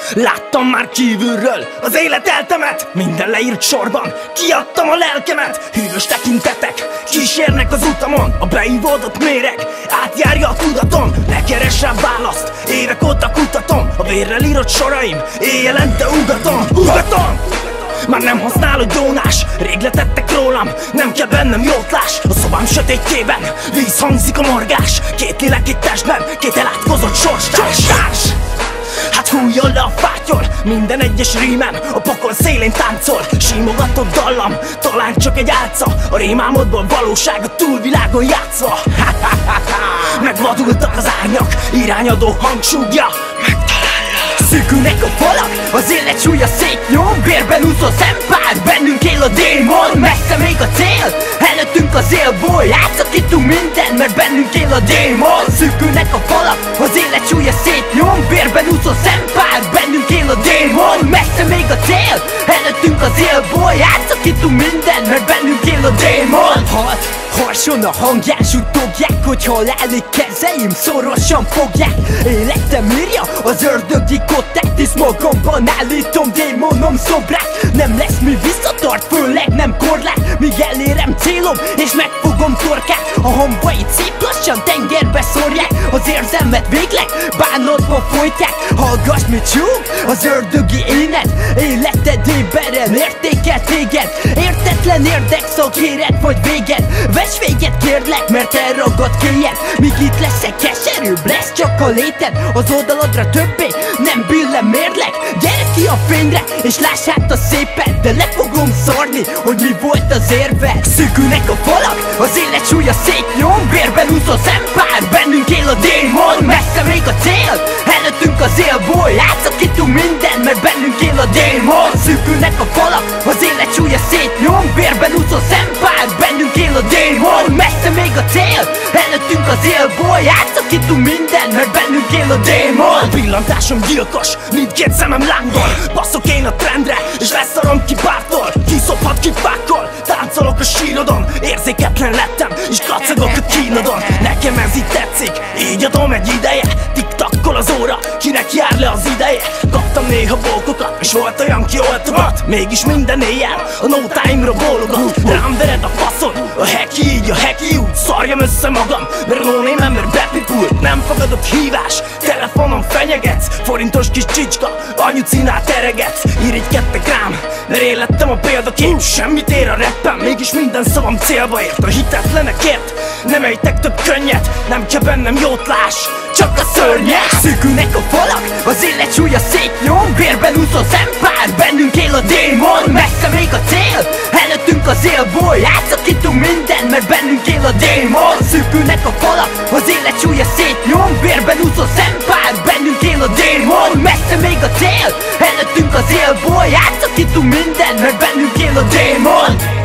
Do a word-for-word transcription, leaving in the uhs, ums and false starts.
Láttam már kívülről az élet eltemet, minden leírt sorban, kiadtam a lelkemet. Hűvös tekintetek kísérnek az utamon, a beivódott méreg átjárja a tudatom. Ne keress rá választ, évek óta kutatom, a vérrel írott soraim éjjelente ugatom, ugatom. Már nem használ a gyónás, rég letettek rólam, nem kell bennem jótlás. A szobám sötétjében víz hangzik a morgás, két lélek egy testben, két elátkozott sorstárs. Hát hújjon le a fátyol, minden egyes rímem a pokol szélén táncol. Simogatott dallam, talán csak egy álca, a rémálmodból valóság a túlvilágon játszva. Megvadultak az árnyak, irányadó hangsúgja szűkülnek a falak, az élet súlya szétnyom, vérben úszó szempár, bennünk él a démon. Messze még a cél, előttünk az élboly, átszakítunk mindent, mert bennünk él a démon. Szűkülnek a falak, az élet súlya szétnyom, vérben úszó szempár, bennünk él a démon. Messze még a cél, előttünk az élboly, átszakítunk mindent, mert bennünk él a démon. Halt, harson a hangján, suttogják, hogy halálig kezeim szorosan fogják. Életem írja az ördögi kottákt, és magamban állítom démonom szobrát. Nem lesz mi visszatart, főleg nem korlát, míg elérem célom és megfogom torkát. A hambait szép lassan tengerbe szórják, az érzelmet végleg bánatba folytják. Hallgass, mit súg az ördögi énet, életed éberen értékel téged. Értetlen érdekszak, éred vagy véged, vess véget kérlek, mert elragad kéjed. Míg itt leszek keserűbb, lesz csak a léted, az oldaladra többé nem billen mérleg. Gyere ki a fényre, és láss hát a szépet, de le fogom szarni, hogy mi volt az érved. Szűkülnek a falak, az élet súlya szétnyom, vérben úszó szempár, bennünk él a démon. Messze még a cél, előttünk az élboly, átszakítunk mindent, mert bennünk él a démon. Szűkülnek a falak, az élet súlya szétnyom, vérben úszó szempár, bennünk él a démon. Messze még a cél, előttünk az élboly, átszakítunk mindent, mert bennünk él a démon. A pillantásom gyilkos, mindkét szemem lángol, baszok én a trendre, és leszarom ki bártól. Kiszophat ki fákkal, táncolok a sírodon, érzéketlen lettem, és kacagok a kínodon. Nekem ez így tetszik, így adom egy ideje, tiktakkol az óra, kinek jár le az ideje. Kaptam néha bókokat, és volt olyan kioltogat, mégis minden éjjel a no time-ra bólogat. Rám vered a faszon, a heki így, a heki úgy, szarjam össze magam, mert no name ember bepipult. Nem fogadott hívás, telefonon fenyegetsz, forintos kis csicska, anyucinál teregetsz. Irigykedtek rám, mert én lettem a példakép. Semmit ér a rappen, mégis minden szavam célba ért. A hitetlenekért nem ejtek több könnyet, nem kell bennem jótlás, csak a szörnyek. Szűkülnek a falak, az élet súlya szétnyom, vérben úszó szempár, bennünk él a démon. Messze még a cél, előttünk az élboly, átszakítunk mindent, mert bennünk él a démon. Szűkülnek a falak, az élet súlya szétnyom, vérben úszó szempár, bennünk él a démon. Messze még a cél, előttünk az élboly, átszakítunk mindent, mert bennünk él a démon.